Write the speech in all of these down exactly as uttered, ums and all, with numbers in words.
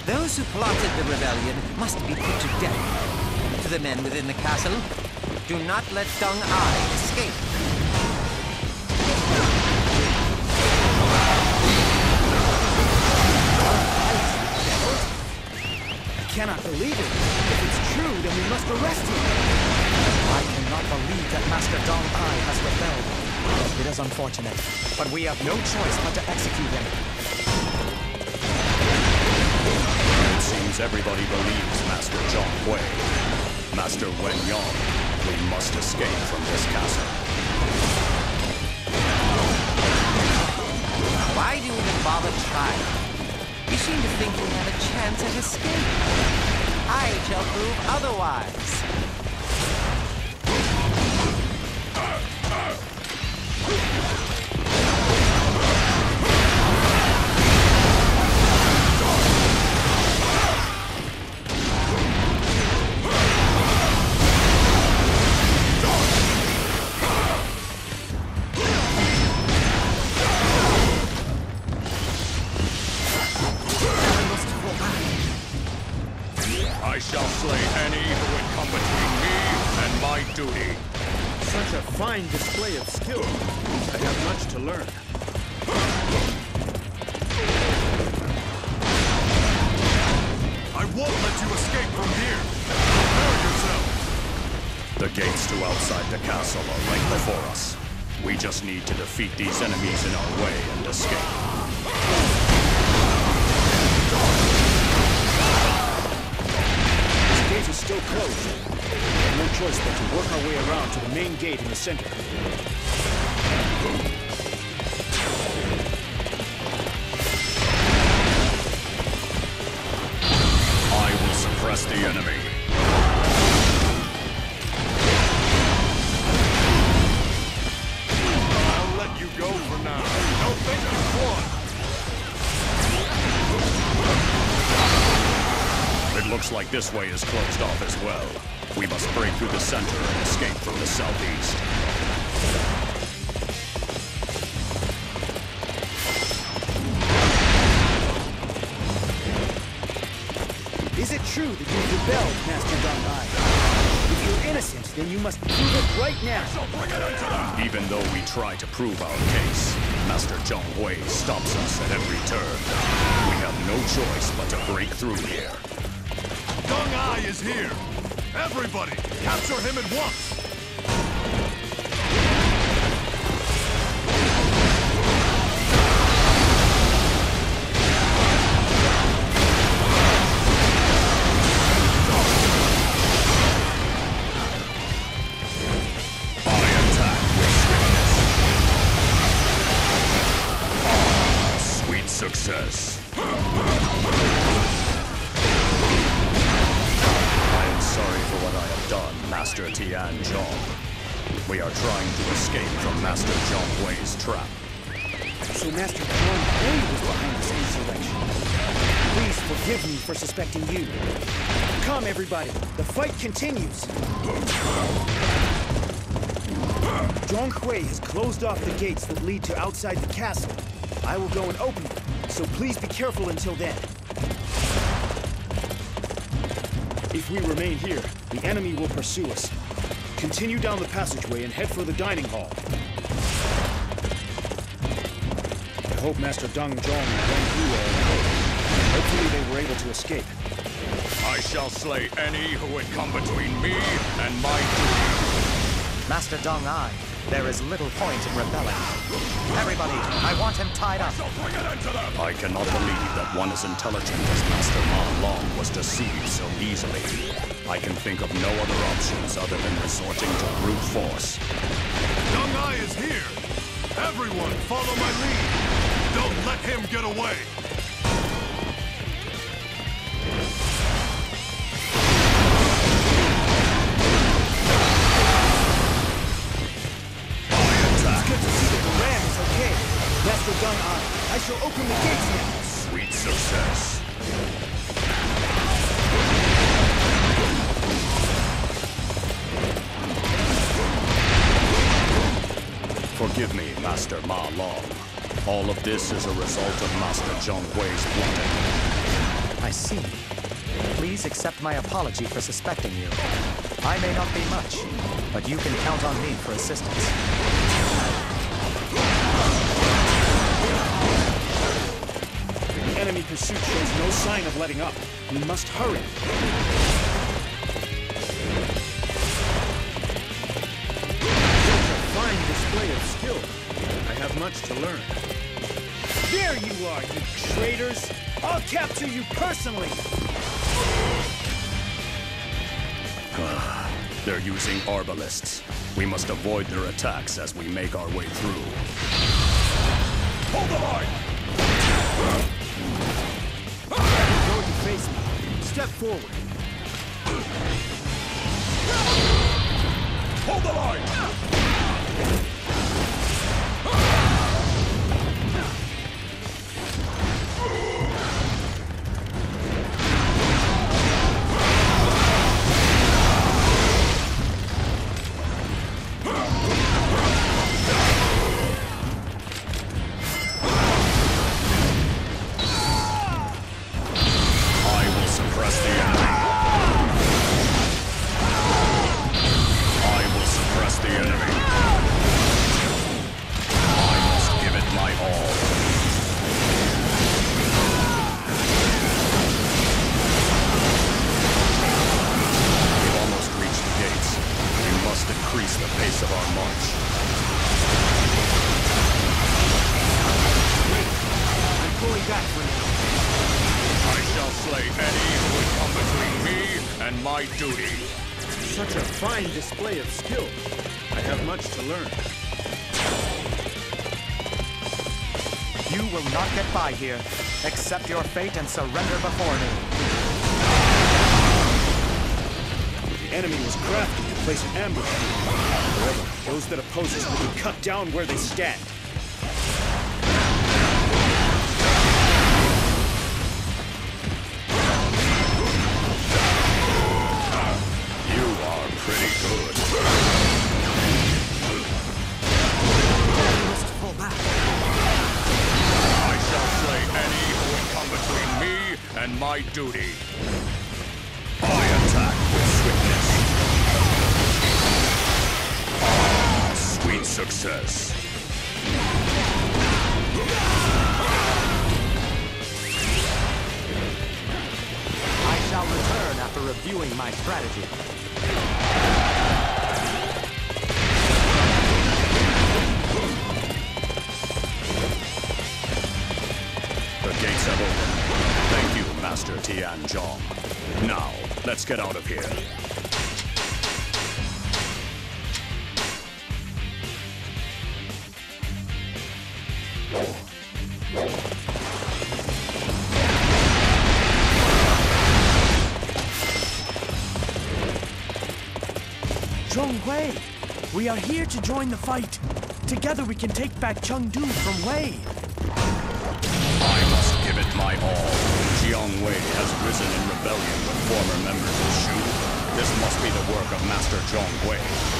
Those who plotted the rebellion must be put to death. To the men within the castle, do not let Deng Ai escape. I cannot believe it. If it's true, then we must arrest him. I cannot believe that Master Deng Ai has rebelled. It is unfortunate, but we have no choice but to execute him. It seems everybody believes Master Zhong Hui. Master Wen Yong, we must escape from this castle. Why do you even bother trying? You seem to think you have a chance at escape. I shall prove otherwise. I shall slay any who would come between me and my duty. Such a fine display of skill. I have much to learn. I won't let you escape from here. Prepare yourself. The gates to outside the castle are right before us. We just need to defeat these enemies in our way and escape. The gate is still closed. We have no choice but to work our way around to the main gate in the center. I will suppress the enemy. I'll let you go for now. Don't think you've won. It looks like this way is closed off as well. We must break through the center and escape from the southeast. Is it true that you've rebelled, Master Deng Ai? If you're innocent, then you must prove it right now. Even though we try to prove our case, Master Zhong Hui stops us at every turn. We have no choice but to break through here. Deng Ai is here! Everybody, capture him at once! Success. I am sorry for what I have done, Master Tian Zhong. We are trying to escape from Master Zhong Hui's trap. So Master Zhong Hui was behind this insurrection. Please forgive me for suspecting you. Come, everybody. The fight continues. Zhong Hui has closed off the gates that lead to outside the castle. I will go and open them, so please be careful until then. If we remain here, the enemy will pursue us. Continue down the passageway and head for the dining hall. I hope Master Deng Zhong and Deng Hu are okay. Hopefully they were able to escape. I shall slay any who would come between me and my duty. Master Deng Ai, there is little point in rebelling. Everybody, I want him tied up. I cannot believe that one as intelligent as Master Ma Long was deceived so easily. I can think of no other options other than resorting to brute force. Deng Ai is here! Everyone, follow my lead! Don't let him get away! Master Deng Ai, I shall open the gates now. Sweet success. Forgive me, Master Ma Long. All of this is a result of Master Zhong Hui's plotting. I see. Please accept my apology for suspecting you. I may not be much, but you can count on me for assistance. The enemy pursuit shows no sign of letting up. We must hurry. Such a fine display of skill. I have much to learn. There you are, you traitors! I'll capture you personally! They're using arbalists. We must avoid their attacks as we make our way through. Hold the line! You're going to face me. Step forward. Hold the line! Such a fine display of skill. I have much to learn. You will not get by here. Accept your fate and surrender before me. The enemy was crafty to place an ambush here. However, those that oppose us will be cut down where they stand. My duty. I attack with swiftness. Ah, sweet success. I shall return after reviewing my strategy. The gates have opened. Thank you, Master Tianzhong. Now, let's get out of here. Zhonghui, we are here to join the fight. Together we can take back Chengdu from Wei. I must give it my all. Jiang Wei has risen in rebellion with former members of Shu. This must be the work of Master Zhong Wei.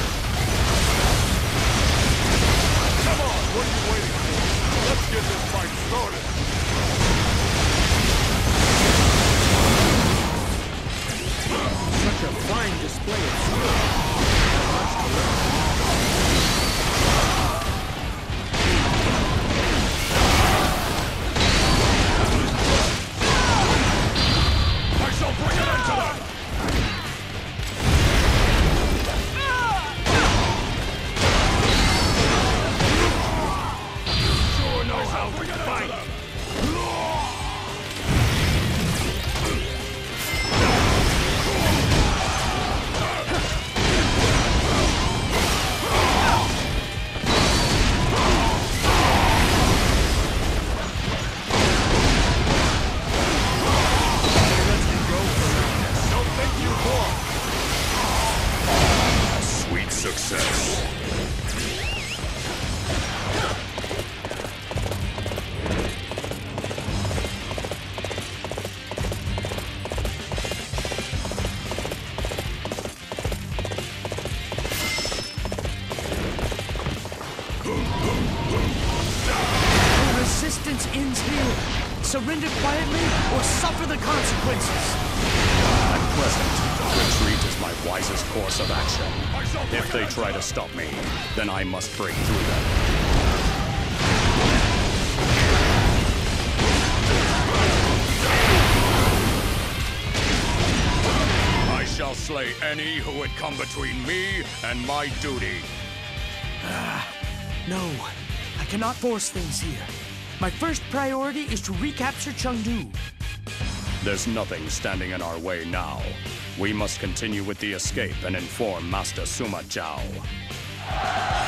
Come on, what are you waiting for? Let's get this fight started. Such a fine display of skill. Much to learn. Resistance ends here. Surrender quietly or suffer the consequences. At present, retreat is my wisest course of action. If they try to stop me, then I must break through them. I shall slay any who would come between me and my duty. No, I cannot force things here. My first priority is to recapture Chengdu. There's nothing standing in our way now. We must continue with the escape and inform Master Sima Zhao.